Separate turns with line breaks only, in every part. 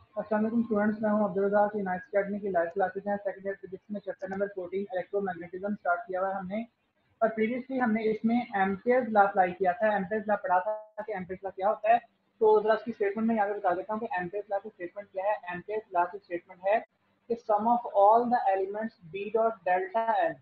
अस्सलाम वालेकुम स्टूडेंट्स, मैं हूं अब्दुल की नाइस अकेडमी की लाइव क्लासेज हैं। सेकंड ईयर फिजिक्स में चैप्टर नंबर 14 इलेक्ट्रोमैग्नेटिज्म स्टार्ट किया हुआ है हमने। और प्रीवियसली हमने इसमें एम्पियर्स लॉ अप्लाई किया था। एम्पियर्स लॉ पढ़ा था कि एम्पियर्स लॉ क्या होता है। तो जरा उसकी स्टेटमेंट में यहाँ पे बता देता हूँ कि एम्पियर्स लॉ की स्टेटमेंट क्या है। एम्पियर्स लॉ की स्टेटमेंट है कि sum of all the elements B dot delta L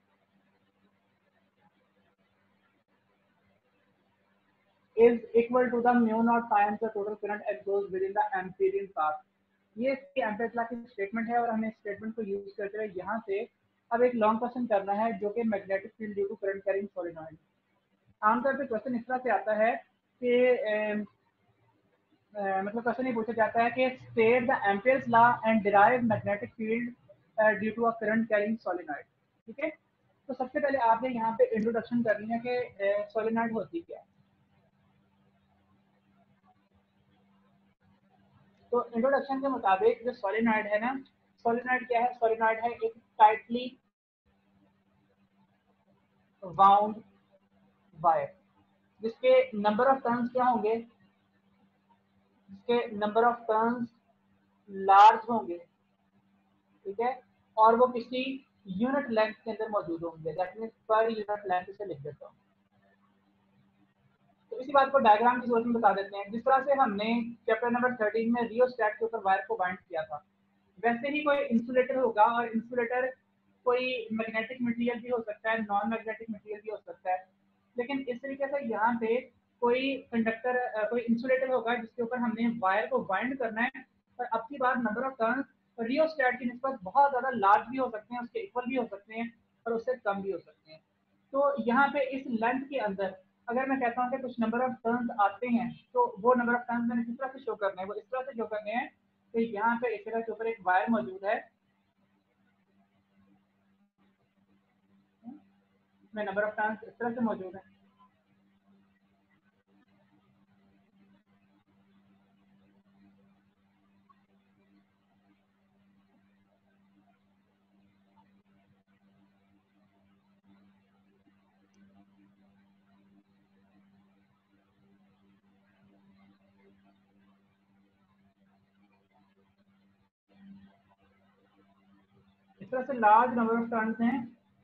is equal to the mu naught times the total current that goes within the amperian path। ये इसकी ampere law की statement है और हमें इस स्टेटमेंट को यूज करते हुए यहाँ से अब एक लॉन्ग क्वेश्चन करना है जो कि magnetic field due to current carrying solenoid. आमतौर पे क्वेश्चन इस तरह से आता है कि मतलब क्वेश्चन ये पूछा जाता है कि state the Ampere's law and derive magnetic field due to a current carrying solenoid. ठीक है, तो सबसे पहले आपने यहाँ पे इंट्रोडक्शन करनी है कि सोलेनॉइड होती क्या है। तो इंट्रोडक्शन के मुताबिक जो सोलेनॉइड है ना, सोलेनॉइड क्या है? सोलेनॉइड है एक टाइटली वाउंड वायर जिसके नंबर ऑफ टर्न्स क्या होंगे, जिसके नंबर ऑफ टर्न्स लार्ज होंगे। ठीक है, और वो किसी यूनिट लेंथ के अंदर मौजूद होंगे, that means per unit length से लिख देता हूँ। तो इसी बात को डायग्राम की सूरत में बता देते हैं। जिस तरह से हमने चैप्टर नंबर 13 में रियोस्टैट के ऊपर वायर को बाइंड किया था, वैसे ही कोई इंसुलेटर होगा, और इंसुलेटर कोई मैग्नेटिक मटेरियल भी हो सकता है, नॉन मैग्नेटिक मटेरियल भी हो सकता है। लेकिन इस तरीके से यहाँ पे कोई कंडक्टर कोई इंसुलेटर होगा जिसके ऊपर हमने वायर को बाइंड करना है। और अब की बार नंबर ऑफ टर्न रियोस्टैट की निस्बत बहुत ज्यादा लार्ज भी हो सकते हैं, उसके इक्वल भी हो सकते हैं, और उससे कम भी हो सकते हैं। तो यहाँ पे इस लेंथ के अंदर अगर मैं कहता हूँ कि कुछ नंबर ऑफ टर्न्स आते हैं, तो वो नंबर ऑफ टर्न्स मैंने किस तरह से शो करने हैं, वो इस तरह से शो करने हैं कि यहाँ पे इस तरह के ऊपर एक वायर मौजूद है, में नंबर ऑफ टर्न्स इस तरह से मौजूद है। इस तरह से लार्ज नंबर ऑफ टर्न्स हैं।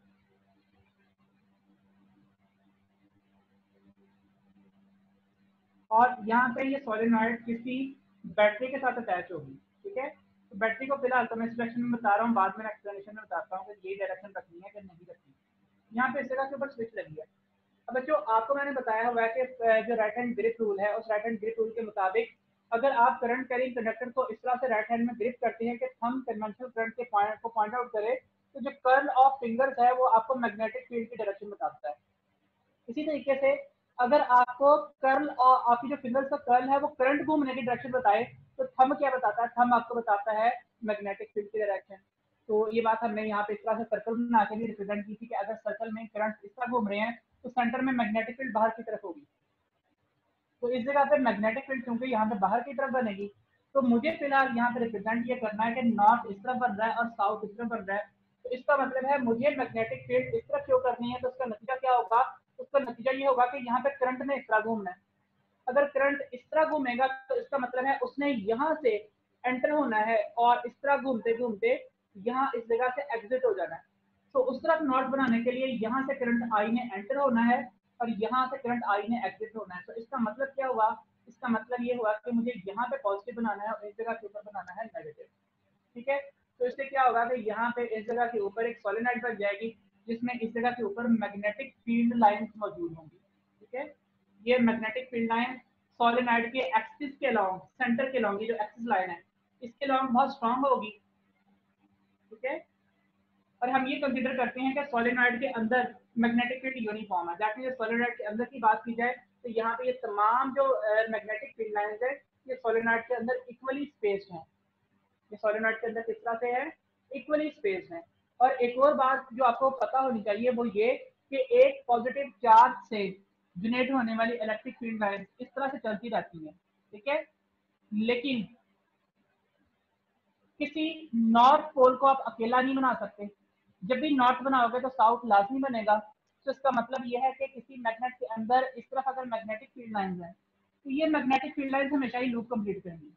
और यहाँ पे ये सोलेनॉइड किसी बैटरी के साथ अटैच होगी। ठीक है, तो बैटरी को फिलहाल तो मैं इस डायरेक्शन में बता रहा हूँ, बाद में एक्सप्लेनेशन में बताता हूँ कि ये डायरेक्शन रखनी है कि नहीं रखनी। यहाँ पे इस जगह के ऊपर स्विच लगी है। अब बच्चों, आपको मैंने बताया हुआ है कि जो राइट हैंड ग्रिप रूल है, उस राइट हैंड ग्रिप रूल के मुताबिक अगर आप करंट कैरिंग कंडक्टर को इस तरह से राइट हैंड में ग्रिप करते हैं कि थंब कन्वेंशनल करंट के पॉइंट को पॉइंट आउट करे, तो जो कर्ल ऑफ फिंगर्स है वो आपको मैग्नेटिक फील्ड की डायरेक्शन बताता है। इसी तरीके से अगर आपको कर्ल और आपकी जो फिंगर्स का कर्ल है वो करंट घूमने की डायरेक्शन बताए, तो थंब क्या बताता है? थंब आपको बताता है मैग्नेटिक फील्ड की डायरेक्शन। तो ये बात हमने यहाँ पे इस तरह से सर्कल बना के भी रिप्रेजेंट की थी कि अगर सर्कल में करंट इस तरह घूम रहे हैं तो सेंटर में मैग्नेटिक फील्ड बाहर की तरफ होगी। तो इस जगह पे मैग्नेटिक फील्ड क्योंकि यहाँ पे बाहर की तरफ बनेगी, तो मुझे फिलहाल यहाँ पे रिप्रेजेंट ये करना है कि नॉर्थ इस तरफ बन रहा है और साउथ इस तरफ बन रहा है। तो इसका मतलब है मुझे मैग्नेटिक फील्ड इस तरफ शो करनी है। तो उसका नतीजा क्या होगा? उसका नतीजा ये होगा कि यहाँ पे करंट ने इस तरह घूमना है। अगर करंट इस तरह घूमेगा तो इसका मतलब है उसने यहाँ से एंटर होना है और इस तरह घूमते घूमते यहाँ इस जगह से एग्जिट हो जाना है। तो उस तरफ नॉट बनाने के लिए यहाँ से करंट आई ने एंटर होना है और यहाँ से करंट आई ने एग्जिट होना है। तो इसका मतलब क्या हुआ? इसका मतलब ये हुआ कि मुझे यहाँ पे पॉजिटिव बनाना है और इस जगह के ऊपर बनाना है नेगेटिव। ठीक है, तो इससे क्या होगा कि यहाँ पे इस जगह के ऊपर एक सोलेनॉइड बन जाएगी जिसमें इस जगह के ऊपर मैग्नेटिक फील्ड लाइंस मौजूद होंगी। ठीक है, ये मैग्नेटिक फील्ड लाइन सोलेनॉइड के एक्सिस के लॉन्ग, सेंटर के लॉन्ग, ये जो एक्सिस लाइन है इसके लॉन्ग बहुत स्ट्रांग होगी। ठीक है, और हम ये कंसीडर करते हैं कि सोलेनॉइड के अंदर मैग्नेटिक फील्ड यूनिफॉर्म है। दैट मींस सोलेनॉइड के अंदर की बात की जाए तो यहाँ पे ये तमाम जो मैग्नेटिक फील्ड लाइंस है ये सोलेनॉइड के अंदर इक्वली स्पेस्ड हैं। ये सोलेनॉइड के अंदर किस तरह से है? इक्वली स्पेस्ड है। और एक और बात जो आपको पता होनी चाहिए वो ये कि एक पॉजिटिव चार्ज से जनरेट होने वाली इलेक्ट्रिक फील्ड लाइंस इस तरह से चलती रहती है। ठीक है, लेकिन किसी नॉर्थ पोल को आप अकेला नहीं बना सकते। जब भी नॉर्थ बनाओगे तो साउथ लाजमी बनेगा। तो इसका मतलब यह है कि किसी मैग्नेट के अंदर इस तरफ अगर मैग्नेटिक फील्ड लाइंस है तो ये मैग्नेटिक फील्ड लाइंस हमेशा ही लूप कंप्लीट करेंगी।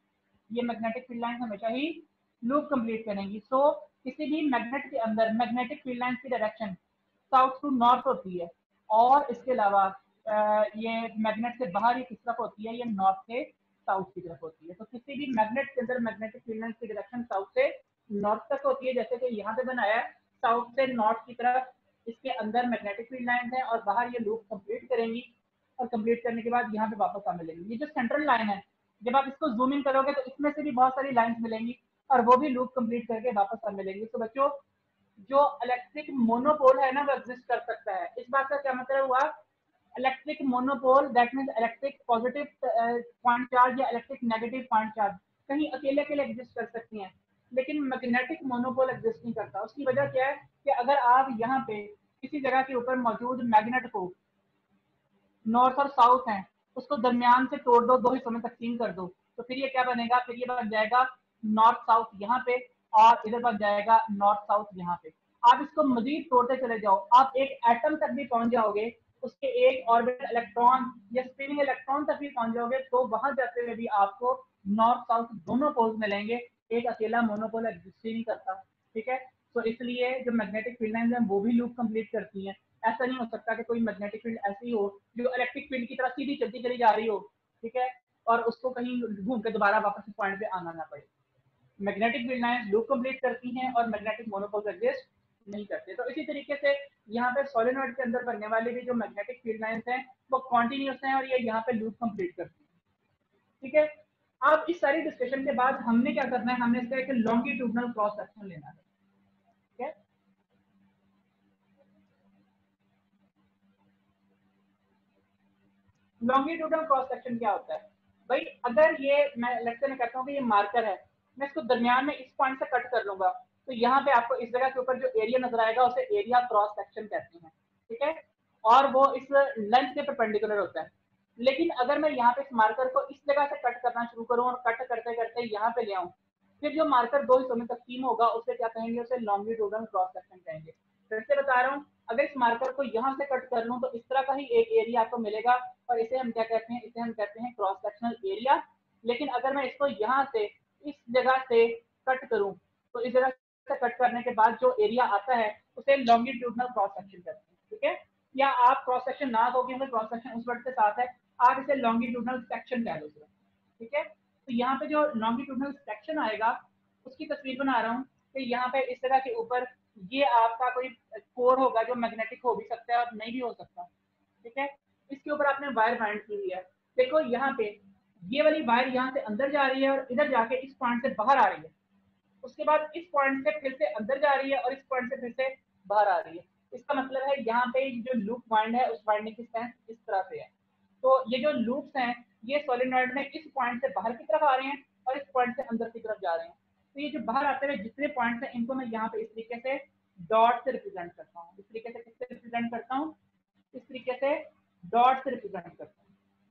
ये मैग्नेटिक फील्ड लाइन हमेशा ही लूप कंप्लीट करेंगी। सो किसी भी मैग्नेट के अंदर मैग्नेटिक फील्ड लाइन की डायरेक्शन साउथ टू नॉर्थ होती है, और इसके अलावा ये मैग्नेट से बाहर ही किस तरफ होती है, ये नॉर्थ से साउथ की तरफ होती है। तो किसी भी मैग्नेट के अंदर मैग्नेटिक फील्ड लाइन की डायरेक्शन साउथ से नॉर्थ तक होती है, जैसे कि यहाँ पे बनाया है साउथ से नॉर्थ की तरफ इसके अंदर मैग्नेटिक फील्ड लाइन है, और बाहर ये लूप कंप्लीट करेंगी, और कंप्लीट करने के बाद यहाँ पे वापस आ मिलेंगी। ये जो सेंट्रल लाइन है, जब आप इसको जूम इन करोगे तो इसमें से भी बहुत सारी लाइंस मिलेंगी, और वो भी लूप कंप्लीट करके वापस आ मिलेंगी। तो बच्चों, जो इलेक्ट्रिक मोनोपोल है ना, वो एग्जिस्ट कर सकता है। इस बात का क्या मतलब हुआ, electric monopole that means electric positive point charge या इलेक्ट्रिक नेगेटिव पॉइंट चार्ज कहीं अकेले अकेले एग्जिस्ट कर सकती हैं, लेकिन मैग्नेटिक मोनोपोल एग्जिस्ट नहीं करता। उसकी वजह क्या है कि अगर आप यहाँ पे किसी जगह के ऊपर मौजूद मैग्नेट को, नॉर्थ और साउथ है, उसको दरमियान से तोड़ दो, दो हिस्सों में तकसीम कर दो, तो फिर ये क्या बनेगा, फिर ये बन जाएगा नॉर्थ साउथ यहाँ पे, और इधर बन जाएगा नॉर्थ साउथ यहाँ पे। आप इसको मजीद तोड़ते चले जाओ, आप एक एटम तक भी पहुंच जाओगे, उसके एक ऑर्बिटल इलेक्ट्रॉन या स्पिनिंग इलेक्ट्रॉन तक भी पहुंच जाओगे, तो वहां जाते हुए भी आपको नॉर्थ साउथ दोनों पोल्स मिलेंगे, एक अकेला मोनोपोल एग्जिस्ट ही नहीं करता। ठीक है, तो इसलिए जो मैग्नेटिक फील्ड लाइंस हैं वो भी लूप कंप्लीट करती हैं। ऐसा नहीं हो सकता कि कोई मैग्नेटिक फील्ड ऐसी हो जो इलेक्ट्रिक फील्ड की तरह सीधी चलती चली जा रही हो, ठीक है, और उसको कहीं घूम के दोबारा वापस इस पॉइंट पे आना ना पड़े। Magnetic field lines loop complete करती हैं और मैग्नेटिक मोनोपोल्स एग्जिस्ट नहीं करते। तो इसी तरीके से यहाँ पे सोलेनॉइड के अंदर बनने वाली भी जो मैग्नेटिक फील्ड लाइंस हैं वो कॉन्टिन्यूस हैं, और ये यहाँ पे लूप कंप्लीट करती हैं। ठीक है, अब इस सारी डिस्कशन के बाद हमने क्या करना है, हमने इसका एक लॉन्गिट्यूडनल क्रॉस सेक्शन लेना है। ठीक है, लॉन्गिट्यूडनल क्रॉस सेक्शन क्या होता है भाई, अगर ये मैं लेट्स से मैं कहता हूँ कि ये मार्कर है, मैं इसको दरमियान में इस पॉइंट से कट कर लूंगा, तो यहाँ पे आपको इस जगह के ऊपर जो एरिया नजर आएगा उसे एरिया क्रॉस सेक्शन कहते हैं। ठीक है, और वो इस लेंथ के परपेंडिकुलर होता है। लेकिन अगर मैं यहाँ पे इस मार्कर को इस जगह से कट करना शुरू करूँ और कट करते करते यहाँ पे ले आऊँ, फिर जो मार्कर दो हिस्सों में तकसीम होगा उसे क्या कहेंगे, उसे लॉन्गिट्यूडनल क्रॉस सेक्शन कहेंगे। फिर से बता रहा हूँ, अगर इस मार्कर को यहाँ से कट कर लूँ तो इस तरह का ही एक एरिया आपको मिलेगा, और इसे हम क्या कहते हैं, इसे हम कहते हैं क्रॉस सेक्शनल एरिया। लेकिन अगर मैं इसको यहाँ से इस जगह से कट करूँ, तो इस जगह से कट करने के बाद जो एरिया आता है उसे लॉन्गिट्यूडनल क्रॉस सेक्शन कहते हैं। ठीक है, या आप क्रॉस सेक्शन ना दो क्योंकि क्रॉस सेक्शन उस वर्ड के साथ है, आप इसे लॉन्गिट्यूडनल सेक्शन कह लो। ठीक है, तो यहाँ पे जो लॉन्गिट्यूडनल सेक्शन आएगा उसकी तस्वीर बना रहा हूँ कि यहाँ पे इस तरह के ऊपर ये आपका कोई कोर होगा जो मैग्नेटिक हो भी सकता है और नहीं भी हो सकता। ठीक है, इसके ऊपर आपने वायर बाइंड की हुई है, देखो यहाँ पे ये वाली वायर यहाँ से अंदर जा रही है और इधर जाके इस पॉइंट से बाहर आ रही है, उसके बाद इस पॉइंट से फिर से अंदर जा रही है और इस पॉइंट से फिर से बाहर आ रही है। इसका मतलब है यहाँ पे जो लूप वाइंड है उस वाइंडिंग की स्ट्रेंथ इस तरह से है। तो ये जो लूप्स हैं ये सोलेनॉइड में इस पॉइंट से बाहर की तरफ आ रहे हैं और इस पॉइंट से अंदर की तरफ जा रहे हैं। तो ये जो बाहर आते हुए जितने पॉइंट्स हैं इनको मैं यहाँ पे इस तरीके से डॉट से रिप्रेजेंट करता हूँ। इस तरीके से किससे रिप्रेजेंट करता हूँ, इस तरीके से डॉट से रिप्रेजेंट करता हूँ।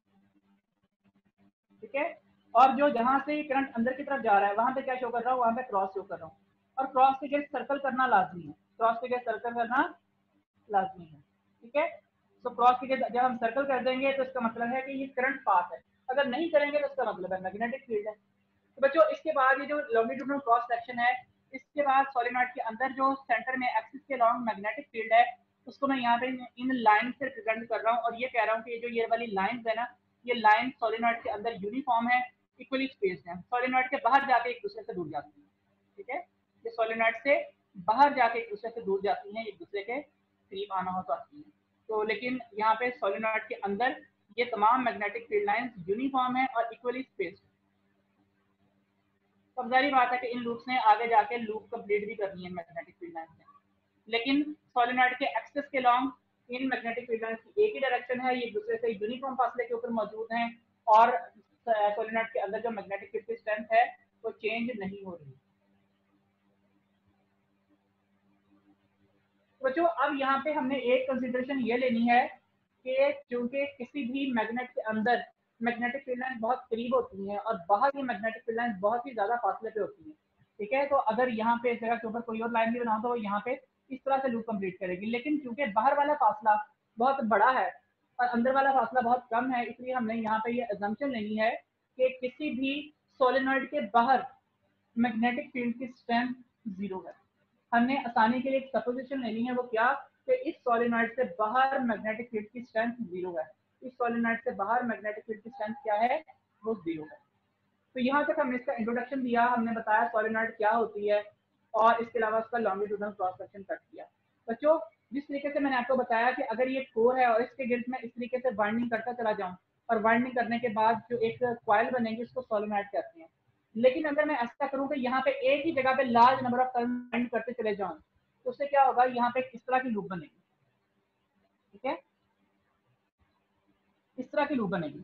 ठीक है, और जो जहां से करंट अंदर की तरफ जा रहा है वहां पे क्या शो कर रहा हूँ, वहां पे क्रॉस शो कर रहा हूँ, और क्रॉस के जगह सर्कल करना लाजमी है, क्रॉस के जगह सर्कल करना लाजमी है। ठीक है, तो क्रॉस के जब हम सर्कल कर देंगे तो इसका मतलब है कि ये करंट पाथ है, अगर नहीं करेंगे तो इसका मतलब है मैग्नेटिक फील्ड है। तो बच्चों इसके बाद ये जो लॉन्गिट्यूडनल क्रॉस सेक्शन है, इसके बाद सोलेनॉइड के अंदर जो सेंटर में एक्सिस के अलोंग मैग्नेटिक फील्ड है उसको मैं यहाँ पे इन लाइन से रिप्रेजेंट कर रहा हूँ, और ये कह रहा हूँ कि जो ये वाली लाइन है ना, ये लाइन सोलेनॉइड के अंदर यूनिफॉर्म है, इक्वली स्पेस्ड है, सोलेनॉइड के बाहर जाके एक दूसरे से दूर जाती है। ठीक है, ये सोलेनॉइड से बाहर जाके एक दूसरे से दूर जाती हैं, एक दूसरे के करीब आना हो तो आती है। तो लेकिन यहाँ पे सोलेनॉइड के अंदर ये तमाम मैग्नेटिक फील्ड लाइंस यूनिफॉर्म है और इक्वली स्पेस्ड। अब जारी बात है कि इन लूप्स ने आगे जाके लूप कंप्लीट भी करनी है मैग्नेटिक फील्ड लाइंस ने, लेकिन सोलेनॉइड के एक्सिस के लॉन्ग इन मैग्नेटिक फील्ड लाइंस की एक ही डायरेक्शन है, ये एक दूसरे से यूनिफॉर्म फासले के ऊपर मौजूद हैं, और सोलेनॉइड के अंदर जो मैग्नेटिक फील्ड की स्ट्रेंथ है वो चेंज नहीं हो रही। बच्चों अब यहाँ पे हमने एक कंसिडरेशन ये लेनी है कि चूंकि किसी भी मैग्नेट के अंदर मैग्नेटिक फील्ड लाइन बहुत करीब होती है और बाहर की मैग्नेटिक फील्ड लाइन बहुत ही ज्यादा फासले पे होती है। ठीक है, तो अगर यहाँ पे इस जगह के ऊपर कोई और लाइन भी बनाओ तो यहाँ पे इस तरह से लूप कंप्लीट करेगी, लेकिन चूंकि बाहर वाला फासला बहुत बड़ा है और अंदर वाला फासला बहुत कम है, इसलिए हमने यहाँ पे ये अजम्पशन लेनी है कि किसी भी सोलेनॉइड के बाहर मैग्नेटिक फील्ड की स्ट्रेंथ 0 है। हमने आसानी के लिए एक सपोजिशन लेनी है, वो क्या कि इस सोलेनॉइड से बाहर मैग्नेटिक फील्ड की स्ट्रेंथ 0 है। इस सोलेनॉइड से बाहर मैग्नेटिक फील्ड की स्ट्रेंथ क्या है, वो 0 है। तो यहाँ तक हमने इसका इंट्रोडक्शन दिया, हमने बताया सोलेनॉइड क्या होती है और इसके अलावा उसका लॉन्गिट्यूडनल क्रॉस सेक्शन कट किया। बच्चों जिस तरीके से मैंने आपको बताया कि अगर ये कोर है और इसके गिर्द में इस तरीके से वाइंडिंग करता चला जाऊं और वाइंडिंग करने के बाद जो एक कॉइल बनेगी उसको सोलेनॉइड कहते हैं। लेकिन अगर मैं ऐसा करूं कि यहाँ पे एक ही जगह पे large number of turn wind करते चले जाऊं तो उससे क्या होगा, यहाँ पे इस तरह की लूप बनेगी। ठीक है, इस तरह की लूप बनेगी।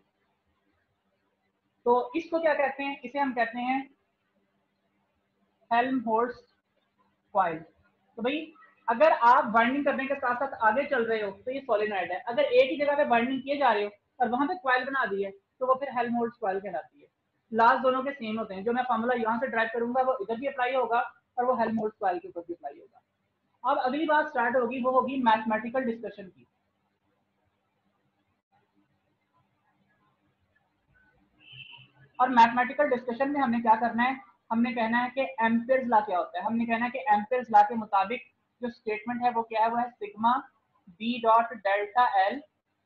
तो इसको क्या कहते हैं, इसे हम कहते हैं हेल्महोल्ट्ज कॉइल। तो भाई अगर आप वाइंडिंग करने के साथ साथ आगे चल रहे हो तो ये सोलेनॉइड है। अगर एक ही जगह पे वाइंडिंग किए जा रहे हो और वहां पे कॉइल बना दी है तो वो फिर हेल्महोल्ट्ज कॉइल कहलाती है। लास्ट दोनों के सेम होते हैं, जो मैं फॉर्मूला यहाँ से ड्राइव करूंगा वो इधर भी अप्लाई होगा और वो हेल्महोल्ट्ज कॉइल के ऊपर भी अप्लाई होगा। अब अगली बात स्टार्ट होगी, वो होगी मैथमेटिकल डिस्कशन की। और मैथमेटिकल डिस्कशन में हमने क्या करना है, हमने कहना है कि एम्पियर्स लॉ क्या होता है। हमने कहना है कि एम्पियर्स लॉ के मुताबिक जो स्टेटमेंट है वो क्या है, वो है sigma B dot delta L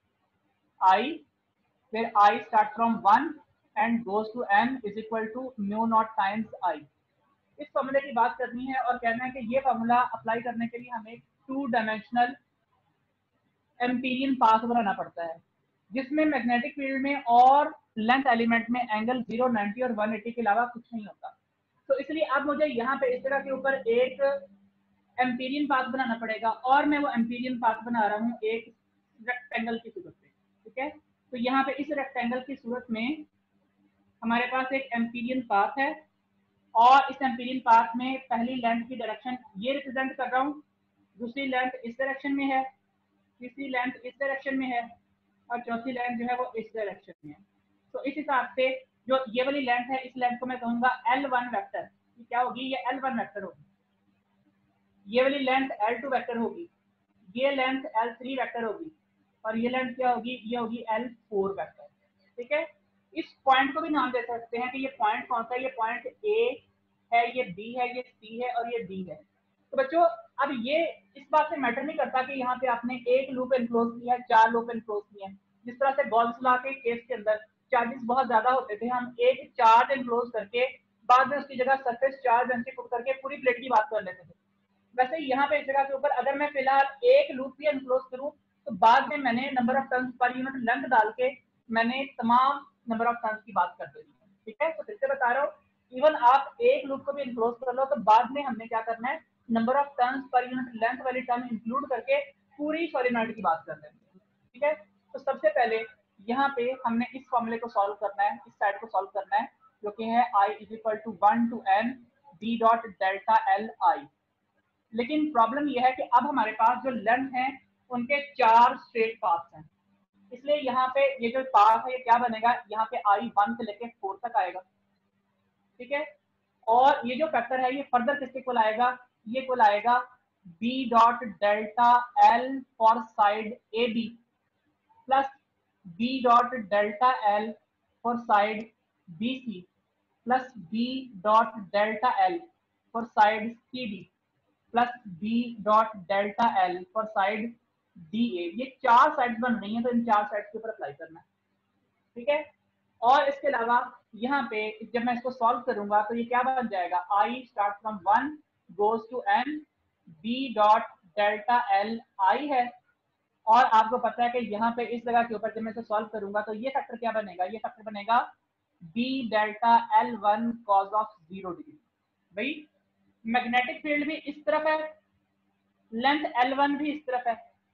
I, फिर I start from 1 and goes to n is equal to mu naught times I. इस फॉर्मूले की बात करनी है और कहना है कि ये फॉर्मूला अप्लाई करने के लिए हमें 2 डायमेंशनल एम्पीरियन पाथ बनाना पड़ता है, जिसमें मैग्नेटिक फील्ड में और लेंथ एलिमेंट में एंगल 0, 90 और 180 के अलावा कुछ नहीं होता। तो इसलिए अब मुझे यहाँ पे इस तरह के ऊपर एक एम्पीरियन पाथ बनाना पड़ेगा और मैं वो एम्पीरियन पाथ बना रहा हूँ एक रेक्टेंगल की सूरत में। ठीक है, तो यहाँ पे इस रेक्टेंगल की सूरत में हमारे पास एक एम्पीरियन पाथ है और इस एम्पीरियन पाथ में पहली लेंथ की डायरेक्शन ये रिप्रेजेंट कर रहा हूँ, दूसरी लेंथ इस डायरेक्शन में है, तीसरी लेंथ इस डायरेक्शन में है और चौथी लेंथ जो है वो इस डायरेक्शन में है। तो इस हिसाब से जो ये वाली लेंथ है, इस लेंथ को मैं कहूंगा L1 वेक्टर। ये क्या होगी, ये L1 वेक्टर होगी। ये वाली लेंथ L2 वेक्टर होगी, ये लेंथ L3 वेक्टर होगी और ये लेंथ क्या होगी, ये होगी L4 वेक्टर। ठीक है, इस पॉइंट को भी नाम दे सकते हैं कि ये पॉइंट कौन सा है, ये पॉइंट A है, ये B है, ये C है और ये D है। तो बच्चों अब ये इस बात से मैटर नहीं करता कि यहाँ पे आपने एक लूप एनक्लोज किया है, 4 लूप एनक्लोज किए हैं। जिस तरह से गॉल्स लॉ के केस के अंदर चार्जेस बहुत ज्यादा होते थे, हम एक चार्ज एनक्लोज करके बाद में उसकी जगह सरफेस चार्ज पुट करके पूरी प्लेट की बात कर लेते थे। वैसे यहाँ पे इस जगह के ऊपर अगर मैं फिलहाल एक लूप भी एनक्लोज करूँ तो बाद में मैंने number of turns per unit length डाल के मैंने तमाम नंबर ऑफ टर्न्स की बात कर दी। ठीक है, तो फिर से बता रहा हूँ, इवन आप एक लूप को भी एनक्लोज कर लो तो बाद में हमने क्या करना है, number of turns per unit length वाली टर्म इंक्लूड करके पूरी सोलेनॉइड की बात कर लेंगे। ठीक है, तो सबसे पहले यहाँ पे हमने इस फॉर्मूले को सॉल्व करना है, इस साइड को सॉल्व करना है, जो कि है I is equal to 1 to n b dot delta L I. लेकिन प्रॉब्लम यह है कि अब हमारे पास जो लेंथ है उनके 4 स्ट्रेट पाथ्स हैं, इसलिए यहाँ पे ये जो पाथ है ये क्या बनेगा, यहाँ पे I1 से लेके 4 तक आएगा। ठीक है, और ये जो फैक्टर है ये फर्दर किसके इक्वल आएगा, ये इक्वल आएगा b dot delta L for side A B plus b dot delta L for side B C plus b dot delta L for side C D plus b dot delta L for side D A. ये 4 sides बन रही हैं तो इन 4 sides के ऊपर apply करना है। ठीक है, और इसके अलावा यहाँ पे जब मैं इसको सॉल्व करूंगा तो ये क्या बन जाएगा, I start from 1 goes to n b dot delta L I है। और आपको पता है कि यहाँ पे इस जगह के ऊपर जब मैं इसे सॉल्व करूंगा तो ये फैक्टर क्या बनेगा, ये फैक्टर बनेगा b डेल्टा L1 कॉज ऑफ 0 डिग्री। भाई मैग्नेटिक फील्ड भी इस तरफ है, लेंथ L1 भी इस तरफ है,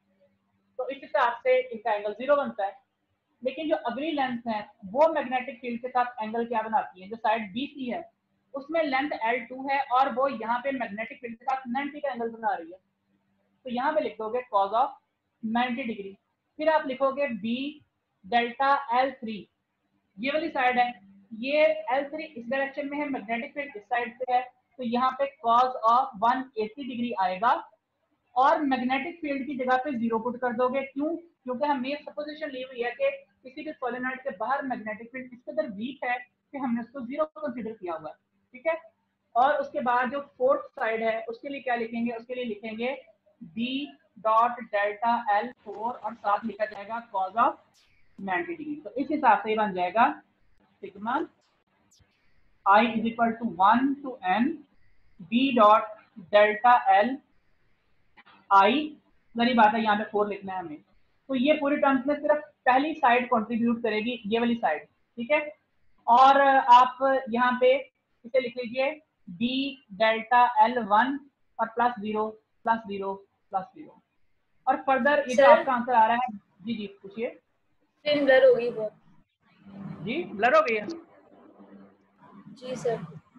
तो इस हिसाब से इसका एंगल 0 बनता है। लेकिन जो अगली लेंथ है वो मैग्नेटिक फील्ड के साथ एंगल क्या बनाती है, जो साइड BC है उसमें लेंथ L2 है और वो यहाँ पे मैग्नेटिक फील्ड के साथ 90 का एंगल बना रही है। तो यहाँ पे लिख दोगे कॉज ऑफ 90 डिग्री। फिर आप लिखोगे B डेल्टा L3, ये वाली साइड है, ये L3 इस डायरेक्शन में है, मैग्नेटिक फील्ड इस साइड से है, तो यहाँ पे कॉज ऑफ 180 डिग्री आएगा और मैग्नेटिक फील्ड की जगह पे 0 पुट कर दोगे। क्यों, क्योंकि हमने ये सपोजिशन ली हुई है कि किसी भी सोलेनॉइड के बाहर मैग्नेटिक फील्ड इस कदर वीक है कि हमने उसको 0 कंसीडर किया हुआ है, ठीक है। और उसके बाद जो फोर्थ साइड है उसके लिए क्या लिखेंगे, उसके लिए लिखेंगे b डॉट डेल्टा एल 4 और साथ लिखा जाएगा कॉज ऑफ 90 डिग्री। तो इस हिसाब से बन जाएगा sigma I is equal to 1 to n b dot delta L I, सारी बात है यहाँ पे 4 लिखना है हमें। तो ये पूरी टर्म्स में सिर्फ पहली साइड कंट्रीब्यूट करेगी, ये वाली साइड, ठीक है। और आप यहाँ पे इसे लिख लीजिए b डेल्टा एल 1 और प्लस 0 प्लस 0 प्लस 0। और फर्दर ये जो
सर
आपका आंसर आ रहा है, जी जी पूछिए।
स्क्रीन ब्लर होगी बहुत।
जी ब्लर हो गई है।
जी सर।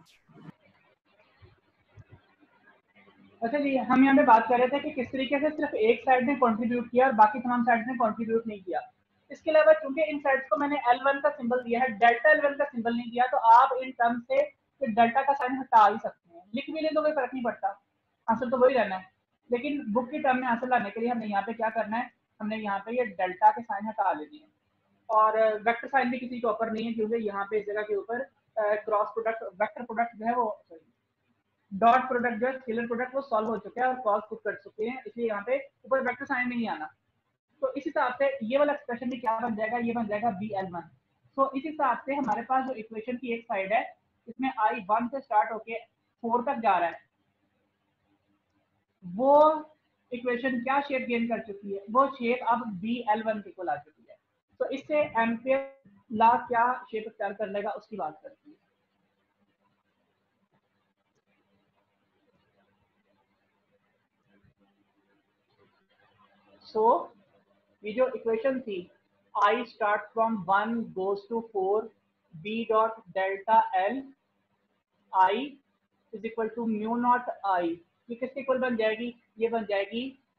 अच्छा जी, हम यहाँ पे बात कर रहे थे कि किस तरीके से सिर्फ एक साइड ने कंट्रीब्यूट किया और बाकी तमाम साइड ने कंट्रीब्यूट नहीं किया। इसके अलावा चूंकि इन साइड्स को मैंने L1 का सिंबल दिया है, डेल्टा L1 का सिंबल नहीं दिया, तो आप इन टर्म से डेल्टा का साइन हटा ही सकते हैं, लिख भी ले तो कोई फर्क नहीं पड़ता, आंसर तो वही रहना है। लेकिन बुक की टर्म में आंसर लाने के लिए हमने यहाँ पे क्या करना है, हमने यहाँ पे ये डेल्टा के साइन हटा लेनी है। और वेक्टर साइन भी किसी के ऊपर नहीं है, क्योंकि यहाँ पे इस जगह के ऊपर क्रॉस प्रोडक्ट वेक्टर प्रोडक्ट जो है वो डॉट प्रोडक्ट जो है स्केलर प्रोडक्ट वो सॉल्व हो चुका है और कॉस खुद कर चुके हैं, इसलिए यहाँ पे ऊपर वेक्टर साइन नहीं आना। तो इस हिसाब से ये वाला एक्सप्रेशन भी क्या बन जाएगा, ये बन जाएगा BL1। तो इस हिसाब से हमारे पास जो इक्वेशन की एक साइड है इसमें I 1 से स्टार्ट होके 4 तक जा रहा है, वो इक्वेशन क्या शेप गेन कर चुकी है, वो शेप अब BL1 के इक्वल आ चुकी है। तो इससे एम्पियर लॉ क्या शेप अख्तियार कर लेगा उसकी बात करती है। सो ये जो इक्वेशन थी I start from 1 goes to 4 b dot delta L I is equal to mu naught I, ये किसके इक्वल बन जाएगी, ये बन जाएगी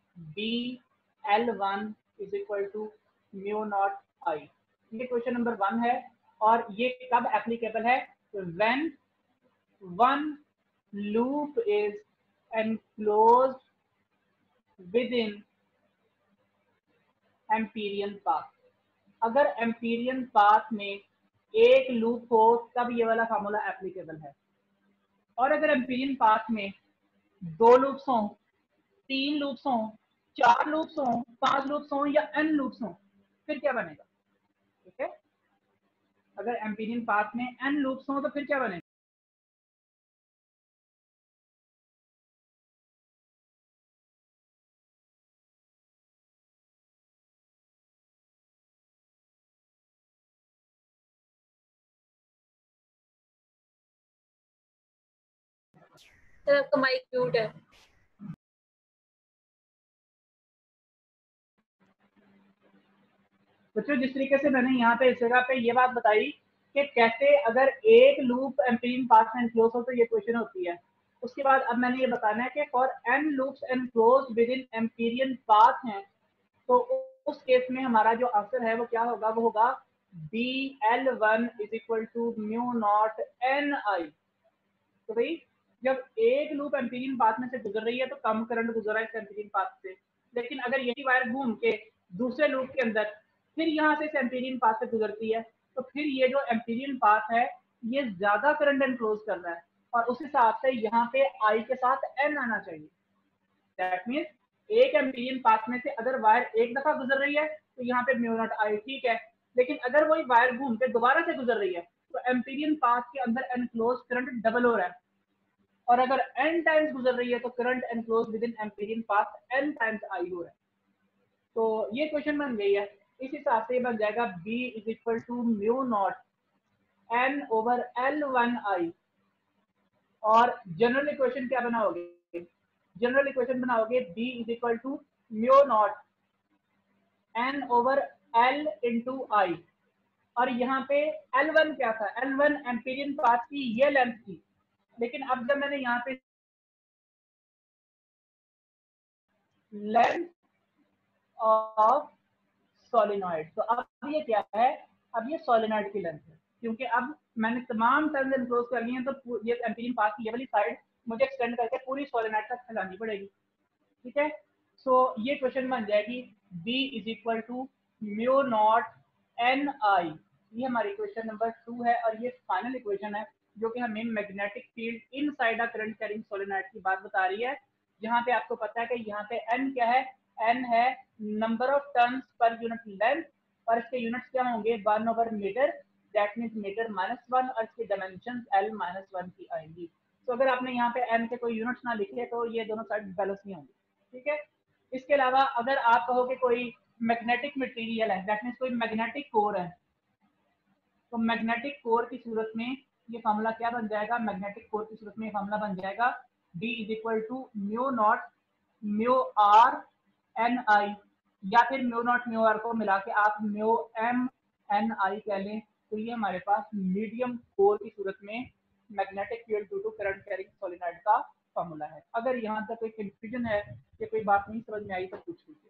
BL1 is equal to mu naught I। ये क्वेश्चन नंबर 1 है। और ये कब एप्लीकेबल है, when one loop is enclosed within amperian path. अगर एम्पीरियन पाथ में एक लूप हो तब ये वाला फार्मूला एप्लीकेबल है। और अगर एम्पीरियन पाथ में 2 लूप्स हों, 3 लूप्स हों, 4 लूप्स हों, 5 लूप्स हों या n लूप्स हों, फिर क्या बनेगा, ठीक है। अगर एम्पीरियन पाथ में n लूप्स हों तो फिर क्या बनेगा।
सर आपका माइक म्यूट है।
बच्चों जिस तरीके से मैंने यहाँ पे इस जगह पे ये बात बताई कि कैसे अगर एक लूप एम्पीरियन पाथ में एनक्लोज हो तो ये क्वेश्चन होती है, उसके बाद अब मैंने ये बताना है कि for n loops enclose within amperian path हैं, तो उस केस में हमारा जो आंसर है वो क्या होगा, वो होगा BL1 is equal to mu naught NI। तो भाई जब एक लूप एम्पीरियन पाथ में से गुजर रही है तो कम करंट गुजर रहा है इस एम्पीरियन पाथ से, लेकिन अगर यही वायर घूम के दूसरे लूप के अंदर फिर यहाँ से इस एम्पीरियन पाथ से गुजरती है, तो फिर ये जो एम्पीरियन पाथ है ये ज्यादा करंट एनक्लोज कर रहा है, और उस हिसाब से यहाँ पे I के साथ N आना चाहिए। दैट मीन्स एक एम्पीरियन पाथ में से अगर वायर एक दफा गुजर रही है तो यहाँ पे म्यू नॉट I ठीक है, लेकिन अगर वही वायर घूम के दोबारा से गुजर रही है तो एम्पीरियन पाथ के अंदर एनक्लोज करंट डबल हो रहा है, और अगर n टाइम्स गुजर रही है तो current enclose within amperian path n times I हो रहा है। तो ये क्वेश्चन बन गई है। इस हिसाब से बन जाएगा B is equal to mu naught N over L1I। और जनरल इक्वेशन क्या बनाओगे, जनरल इक्वेशन बनाओगे B is equal to mu naught N over L into I। और यहाँ पे L1 क्या था, L1 एम्पीरियन पाथ की ये लेंथ थी, लेकिन अब जब मैंने यहाँ पे लेंथ ऑफ सोलिनॉइड, तो अब ये क्या है, अब ये सोलिनॉइड की लेंथ है, क्योंकि अब मैंने तमाम टर्म्स एनक्लोज कर लिए हैं, तो ये एम्पीरियन पाथ की ये वाली साइड मुझे एक्सटेंड करके पूरी सोलिनॉइड तक फैलानी पड़ेगी, ठीक है। सो ये क्वेश्चन बन जाएगी B is equal to mu naught NI, ये हमारी इक्वेशन नंबर 2 है और ये फाइनल इक्वेशन है जो कि हमें magnetic field inside a current carrying solenoid की बात बता रही है। जहाँ पे आपको पता है कि यहाँ पे n क्या है, n है number of turns per unit length और इसके यूनिट्स क्या होंगे 1/मीटर, दैट मीन्स मीटर -1 और इसकी डायमेंशन l-1 की आएंगी। तो अगर आपने यहाँ पे n के कोई यूनिट्स ना लिखे तो ये दोनों साइड बैलेंस नहीं होंगे, ठीक है। इसके अलावा अगर आप कहो कि कोई मैग्नेटिक मटेरियल है, दैट मीन्स कोई मैग्नेटिक कोर है, तो मैग्नेटिक कोर की सूरत में ये फार्मूला क्या बन जाएगा, मैग्नेटिक कोर की सूरत में ये फार्मूला बन जाएगा D = mu naught mu r n I, या फिर म्यू नॉट म्यू आर को मिला के आप म्यू एम एन आई कह लें। तो ये हमारे पास मीडियम कोर की सूरत में magnetic field due to current carrying solenoid का फार्मूला है। अगर यहाँ तक कोई कंफ्यूजन है या कोई बात नहीं समझ में आई तो पूछ लीजिए।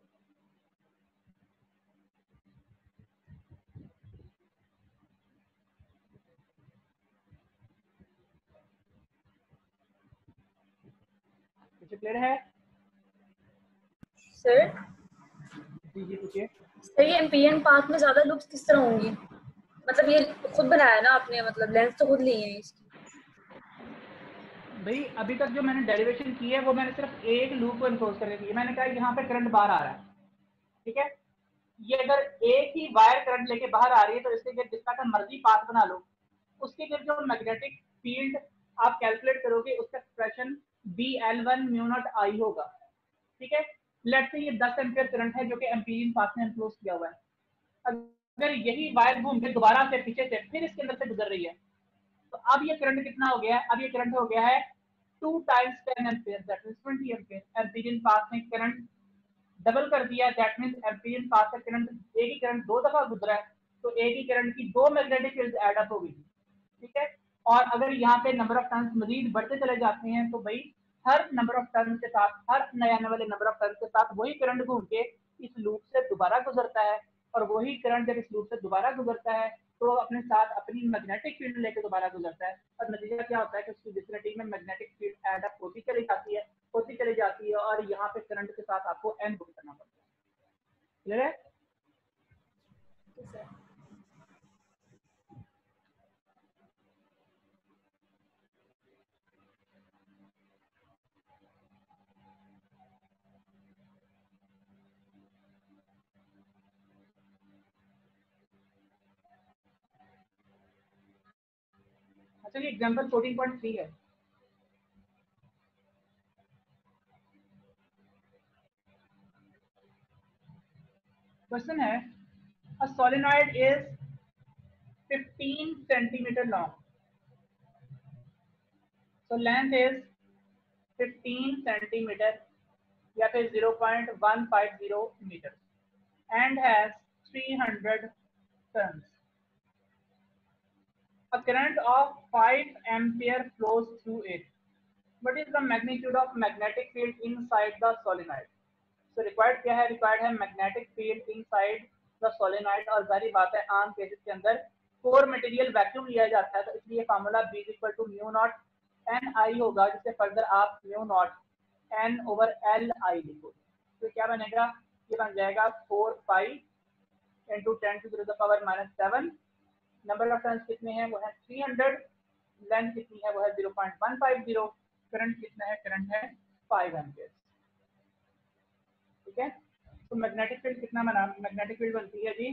क्लियर है
सर?
जी जी पूछिए।
सर ये एम्पिरियन पाथ में ज्यादा लूप्स किस तरह होंगी? मतलब ये खुद बनाया ना आपने, मतलब लेंस तो खुद ली है इसकी।
भाई अभी तक जो मैंने डेरिवेशन की है वो मैंने सिर्फ एक लूप को इनक्लोज करके की है। मैंने कहा यहाँ पे करंट बाहर आ रहा है, ठीक है। ये अगर एक ही वायर करंट लेके बाहर आ रही है तो इसके लिए जिसका का मर्जी पाथ बना लो, उसके लिए जो मैग्नेटिक फील्ड आप कैलकुलेट करोगे उसका expression BL1 mu not I होगा, ठीक है। लेट्स से ये 10 एम्पियर करंट है जो कि एम्पिरियन पाथ में इनक्लोज किया हुआ है। अगर यही वायर घूम के दोबारा से पीछे से फिर इसके अंदर से गुजर रही है तो अब ये करंट कितना हो गया है, अब ये करंट हो गया है 2 times 10 ampere, that means 20 ampere. Amperian path में करंट डबल कर दिया, दैट मींस एम्पिरियन पाथ का करंट, एक ही करंट दो दफा गुजरा है तो एक ही करंट की दो मैग्नेटिक फील्ड ऐड अप हो गई, ठीक है। और अगर यहाँ पे नंबर ऑफ टर्न्स मजीद बढ़ते चले जाते हैं तो भाई हर नंबर ऑफ टर्न के साथ, हर नए आने वाले नंबर ऑफ टर्न के साथ वही करंट घूम के इस लूप से दोबारा गुजरता है और वही करंट जब इस लूप से दोबारा गुजरता है तो अपने साथ अपनी मैग्नेटिक फील्ड लेकर दोबारा गुजरता है और नतीजा क्या होता है कि उसकी विसिनिटी में मैग्नेटिक फील्ड ऐड अप होती चली जाती है और यहाँ पे करंट के साथ आपको एन बुक करना पड़ता है। क्लियर है? अच्छा ये एग्जांपल 14.3 है। क्वेश्चन है a solenoid is 15 centimeter long, so length is 15 centimeter या फिर 0.150 metre and has 300 turns. A current of 5 ampere flows through it. What is the magnitude of magnetic field inside the solenoid? So required क्या है, required है magnetic field inside the solenoid। और जारी बात है आम केसेस के अंदर कोर मटेरियल वैक्यूम लिया जाता है तो इसलिए formula B = mu naught n I होगा, जिससे फर्दर आप म्यू नॉट N/L I लिखो तो क्या बनेगा, ये बन जाएगा 4 pi into 10⁻⁻⁷। Number of turns कितने हैं वो है 300, लेंथ कितनी है वो है 0.150, करंट कितना है, करंट है 5 एम्पियर, ठीक है। तो मैग्नेटिक फील्ड कितना बना, मैग्नेटिक फील्ड बनती है जी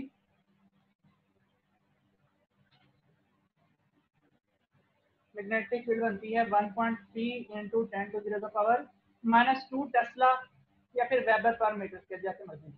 मैग्नेटिक फील्ड बनती है 1.3 इंटू 10⁻⁻² टेस्ला या फिर वेबर पर मीटर के जैसे मर्जी।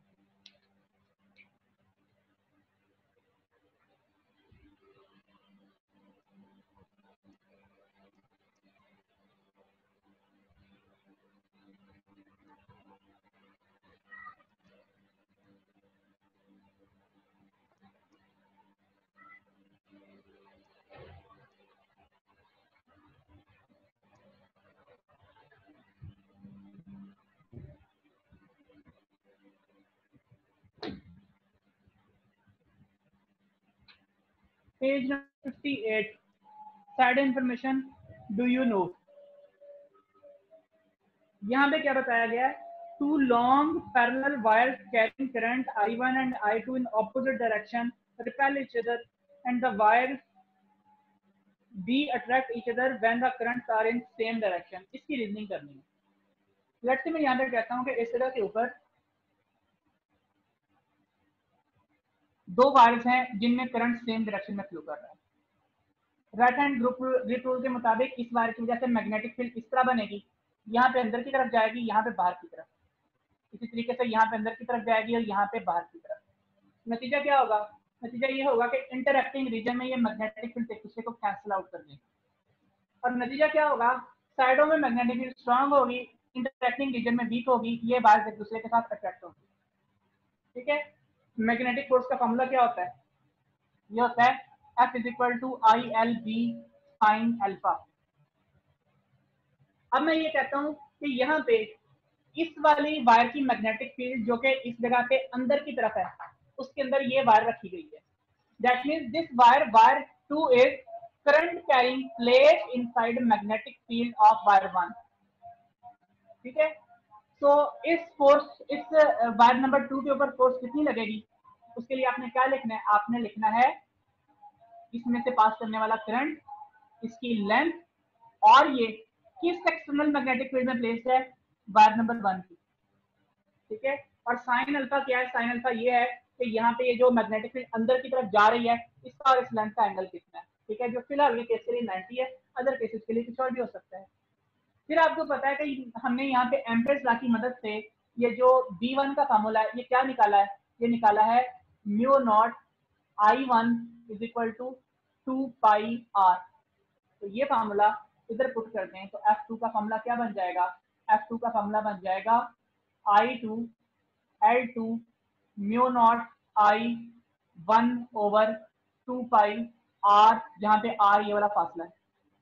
Page 58 side information do you know. यहाँ पे क्या बताया गया है, two long parallel wires carrying current I1 and I2 in opposite direction repel each other and the wires B attract each other when the currents are in same direction. इसकी reasoning करनी है। Let's say मैं यहाँ पे कहता हूँ कि इस तरह के ऊपर दो वायर्स हैं जिनमें करंट सेम डायरेक्शन में फ्लो कर रहा है। राइट हैंड ग्रिप रूल के मुताबिक इस वायर की वजह से मैग्नेटिक फील्ड इस तरह बनेगी, यहाँ पे अंदर की तरफ जाएगी, यहाँ पे बाहर की तरफ, इसी तरीके से यहाँ पे अंदर की तरफ जाएगी और यहाँ पे बाहर की तरफ। नतीजा क्या होगा? नतीजा ये होगा कि इंटरएक्टिंग रीजन में ये मैग्नेटिक फील्ड एक दूसरे को कैंसिल आउट कर देंगे और नतीजा क्या होगा? साइडों में मैग्नेटिक फील्ड स्ट्रांग होगी, इंटरएक्टिंग रीजन में वीक होगी, ये वायर एक दूसरे के साथ अट्रैक्ट होंगी। ठीक है, मैग्नेटिक फोर्स का फॉर्मूला क्या होता है? ये होता है F = ILB sin अल्फा। अब मैं ये कहता हूं कि यहाँ पे इस वाली वायर की मैग्नेटिक फील्ड जो कि इस जगह पे अंदर की तरफ है, उसके अंदर ये वायर रखी गई है। That means this wire 2 is current carrying plate inside magnetic field of wire 1। ठीक है, तो इस फोर्स, इस वायर नंबर 2 के ऊपर फोर्स कितनी लगेगी? उसके लिए आपने क्या लिखना है? आपने लिखना है इसमें से पास करने वाला करंट, इसकी लेंथ, और ये किस एक्सटर्नल मैग्नेटिक फील्ड में प्लेस्ड है? वायर नंबर 1 की। ठीक है, और साइन अल्फा क्या है? साइन अल्फा ये है कि यहाँ पे ये जो मैग्नेटिक फील्ड अंदर की तरफ जा रही है, इसका और इस लेंथ का एंगल कितना है। ठीक है, जो फिलहाल के केस के लिए 90 है, अदर केसेस के लिए कुछ और भी हो सकता है। फिर आपको पता है कि हमने यहाँ पे एम्पीयर्स लॉ की मदद से ये जो B1 का फार्मूला है, ये क्या निकाला है? ये निकाला है μ0 I1 = 2 पाई r। तो ये फार्मूला इधर पुट करते हैं तो F2 का फार्मूला क्या बन जाएगा? F2 का फार्मूला बन जाएगा I2 L2 μ0 I1 / 2 pi r, जहाँ पे r ये वाला फासला है।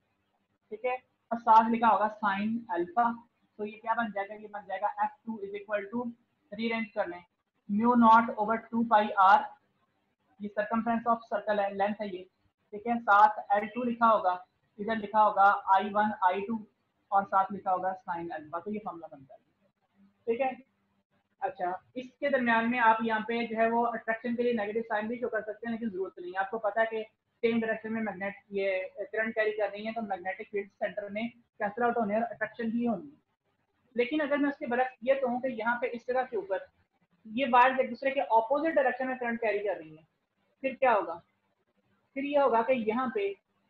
ठीक है, और साथ लिखा होगा साइन अल्फा। तो ये क्या बन जाएगा? ये बन जाएगा F2 = रीअरेंज कर लें μ0 / 2 पाई r, ये सर्कमफ्रेंस ऑफ सर्कल है, लेंथ है ये। ठीक है, साथ L2 लिखा होगा, इधर लिखा होगा I1 I2 और साथ लिखा होगा साइन अल्फा। तो ये फार्मूला बन जाएगा। ठीक है, अच्छा, इसके दरमियान में आप यहाँ पे जो है वो अट्रैक्शन के लिए नेगेटिव साइन भी शो कर सकते हैं, लेकिन जरूरत नहीं है। आपको पता है कि सेम डायरेक्शन में मैग्नेट ये करंट कैरी कर रही है, तो मैग्नेटिक फील्ड सेंटर में कैंसिल आउट होने और अट्रैक्शन ही होनी है। लेकिन अगर मैं उसके बरक्स ये कहूँ कि यहाँ पे इस जगह के ऊपर ये वायर्स एक दूसरे के ऑपोजिट डायरेक्शन में करंट कैरी कर रही है, फिर क्या होगा? फिर ये होगा कि यहाँ पे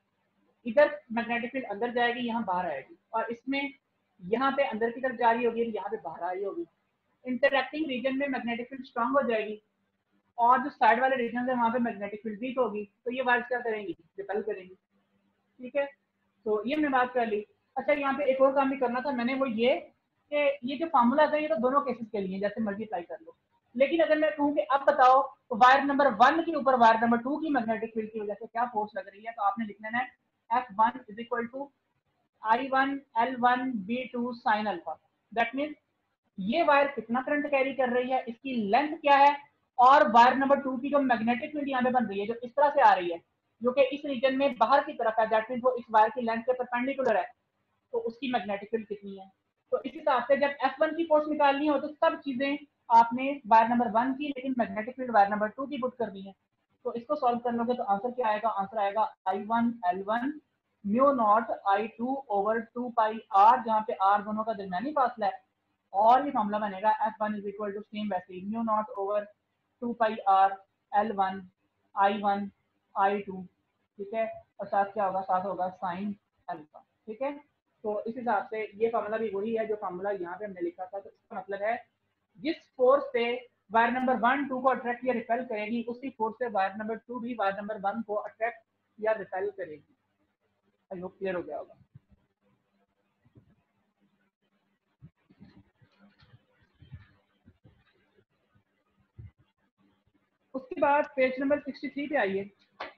इधर मैग्नेटिक फील्ड अंदर जाएगी, यहाँ बाहर आएगी, और इसमें यहाँ पे अंदर की तरफ जा रही होगी, यहाँ पे बाहर आ रही होगी। इंटरएक्टिंग रीजन में मैग्नेटिक फील्ड स्ट्रांग हो जाएगी और जो साइड वाले रीजन है वहां पे मैग्नेटिक फील्ड वीक होगी, तो ये वायर्स क्या करेंगी? रिपेल करेंगी। ठीक है, तो ये हमने बात कर ली। अच्छा, यहाँ पे एक और काम भी करना था मैंने, वो ये कि ये जो फार्मूला था ये तो दोनों केसेस के लिए जैसे मर्जी अप्लाई कर लो। लेकिन अगर मैं कहूँ कि अब बताओ तो वायर नंबर 1 के ऊपर वायर नंबर 2 की मैग्नेटिक फील्ड की वजह से क्या फोर्स लग रही है, तो आपने लिखना है F1 = I1 L1 B2 sin alpha. That means ये वायर कितना करंट कैरी कर रही है, इसकी लेंथ क्या है, और वायर नंबर 2 की जो मैग्नेटिक फील्ड यहाँ पे बन रही है, जो इस तरह से आ रही है, जो कि इस रीजन में बाहर की तरफ है, दैट मीन्स वो इस वायर की लेंथ के परपेंडिकुलर है, तो उसकी मैग्नेटिक फील्ड कितनी है। तो इस हिसाब से जब F1 की फोर्स निकालनी हो तो सब चीजें आपने वायर नंबर 1 की, लेकिन मैग्नेटिक फील्ड वायर नंबर 2 की पुट कर दी है। तो इसको सॉल्व कर लोगे तो आंसर क्या आएगा? आंसर आएगा I1 L1 μ0 I2 / 2 pi r, जहाँ पे r दोनों का दरमियानी फासला है, और ये मामला बनेगा F1 = सेम वैसे μ0 / 2 pi r L1 I1 I2। ठीक है, और साथ क्या होगा? साथ होगा साइन अल्फा। ठीक है, तो इस हिसाब से ये फार्मूला भी वही है जो फार्मूला यहाँ पे हमने लिखा था। तो इसका मतलब है जिस फोर्स से वायर नंबर 1 2 को अट्रैक्ट या रिपेल करेगी, उसी फोर्स से वायर नंबर 2 भी वायर नंबर 1 को अट्रैक्ट या रिपेल करेगी। आई होप क्लियर हो गया होगा। उसके बाद पेज नंबर 63 पे आइए।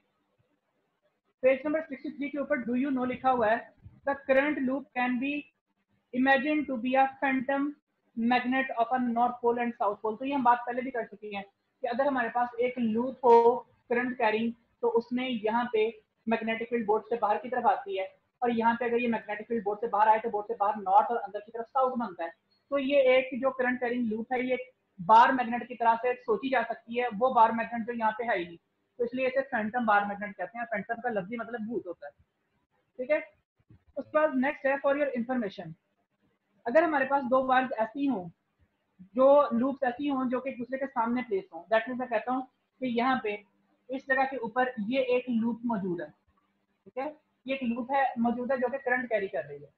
पेज नंबर 63 के ऊपर डू यू नो लिखा हुआ है, the current loop can be imagine to be a phantom magnet of a north pole and south pole. तो ये हम बात पहले भी कर चुके हैं कि अगर हमारे पास एक लूप हो करंट कैरिंग, तो उसमें यहाँ पे मैग्नेटिक फील्ड बोर्ड से बाहर की तरफ आती है, और यहाँ पे अगर ये मैग्नेटिक फील्ड बोर्ड से बाहर आए तो बोर्ड से बाहर नॉर्थ और अंदर की तरफ साउथ बनता है। तो ये एक जो करंट कैरिंग लूप है, ये बार मैग्नेट की तरह से सोची जा सकती है, वो बार मैग्नेट जो यहाँ पे है ही नहीं। तो इसलिए इसे फैंटम बार मैग्नेट कहते हैं। फैंटम का लफ्जी मतलब भूत होता है, ठीक है। उसके बाद नेक्स्ट है फॉर योर इन्फॉर्मेशन, अगर हमारे पास दो वायर्स ऐसी हों, जो लूप्स ऐसी हों जो कि एक दूसरे के सामने प्लेस हों, दैट मीन्स मैं कहता हूँ कि यहाँ पे इस जगह के ऊपर ये एक लूप मौजूद है, ठीक है, ये एक लूप है मौजूद है जो कि करंट कैरी कर रही है,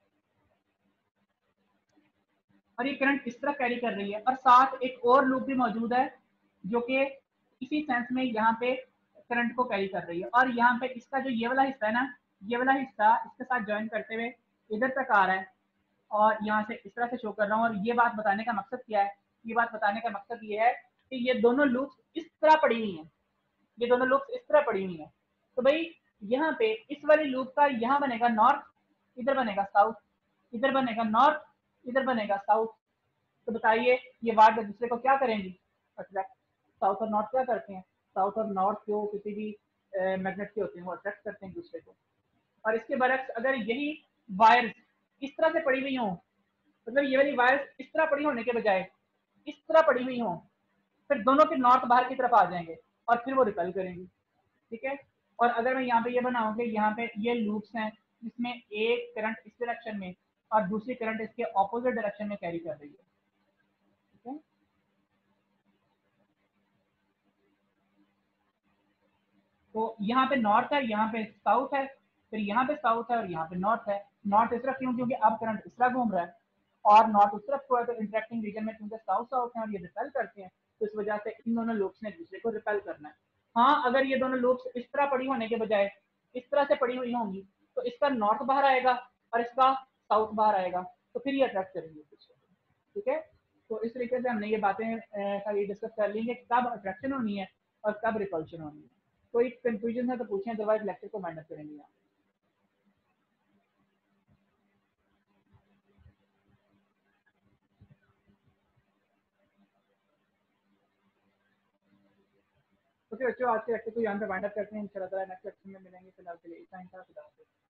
और ये करंट इस तरह कैरी कर रही है, और साथ एक और लूप भी मौजूद है जो कि इसी सेंस में यहाँ पे करंट को कैरी कर रही है, और यहाँ पे इसका जो ये वाला हिस्सा है ना, ये वाला हिस्सा इसके साथ ज्वाइन करते हुए इधर तक आ रहा है, और यहाँ से इस तरह से शो कर रहा हूँ। और ये बात बताने का मकसद क्या है, ये बात बताने का मकसद ये है कि ये दोनों लूप्स इस तरह पड़ी हुई हैं, ये दोनों लूप्स इस तरह पड़ी हुई हैं। तो भाई यहाँ पे इस वाली लूप का यहाँ बनेगा नॉर्थ, इधर बनेगा साउथ, इधर बनेगा नॉर्थ, इधर बनेगा साउथ। तो बताइए ये वार्ड एक दूसरे को क्या करेंगी, अट्रैक्ट। साउथ और नॉर्थ क्या करते हैं, साउथ और नॉर्थ जो किसी भी मैग्नेट के होते हैं वो अट्रैक्ट करते हैं एक दूसरे को। और इसके बरक्स अगर यही वायर्स इस तरह से पड़ी हुई हों, मतलब ये वाली वायर्स इस तरह पड़ी होने के बजाय इस तरह पड़ी हुई हों, फिर दोनों के नॉर्थ बाहर की तरफ आ जाएंगे और फिर वो रिपेल करेंगी, ठीक है। और अगर मैं यहाँ पे ये बनाऊँ कि यहाँ पे ये लूप्स हैं जिसमें एक करंट इस डायरेक्शन में और दूसरी करंट इसके ऑपोजिट डायरेक्शन में कैरी कर रही है, ठीक है। तो यहाँ पे नॉर्थ है, यहाँ पे साउथ है, फिर यहाँ पे साउथ है और यहाँ पे नॉर्थ है। नॉर्थ इस तरफ क्यों, क्योंकि अब करंट इस तरह घूम रहा है, और नॉर्थ उस तरफ को है, तो इंटरेक्टिंग रीजन में क्योंकि साउथ साउथ है और ये रिपेल करते हैं, तो इस वजह से इन दोनों लूप्स ने एक दूसरे को रिपेल करना है। हाँ, अगर ये दोनों लूप्स इस तरह पड़ी होने के बजाय इस तरह से पड़ी हुई होंगी, तो इसका नॉर्थ बाहर आएगा और इसका साउथ बाहर आएगा, तो फिर ये अट्रैक्ट करेंगे, ठीक है। तो इस तरीके से हमने ये बातें सारी डिस्कस कर ली है कि कब अट्रैक्शन होनी है और कब रिपल्शन होनी है। कोई कंफ्यूजन है तो पूछें, अदरवाइज लेक्चर को माइंड अप करेंगे यहाँ। ओके बच्चों, आज के लेक्चर को यहाँ पे वाइंड अप करते हैं। इंशाल्लाह नेक्स्ट लेक्चर में मिलेंगे। फिलहाल के लिए इतना ही था।